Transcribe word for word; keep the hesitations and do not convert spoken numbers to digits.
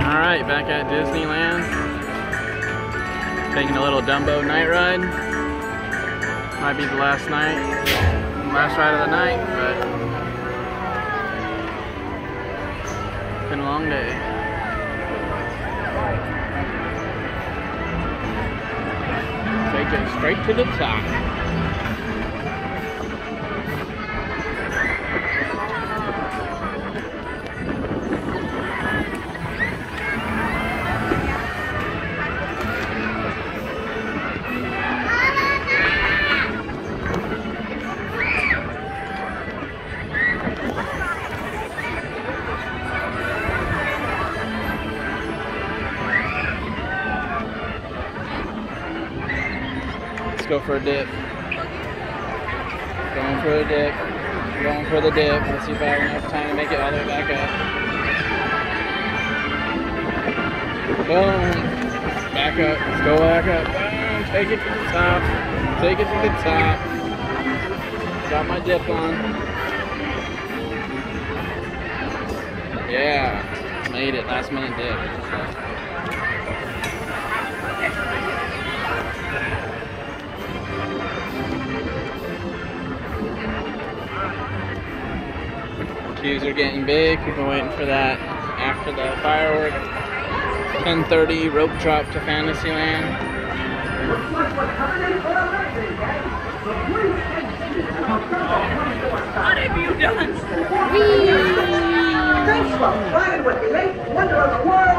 Alright, back at Disneyland. Taking a little Dumbo night ride. Might be the last night. Last ride of the night, but it's been a long day. Take it straight to the top. Go for a dip. Going for a dip. Going for the dip. Let's see if I have enough time to make it all the way back up. Boom. Back up. Let's go back up. Boom. Take it to the top. Take it to the top. Got my dip on. Yeah. Made it. Last minute dip. Queues are getting big. We've been waiting for that after the firework. ten thirty rope drop to Fantasyland. What have you done? Thanks for playing with the eighth wonder of the world.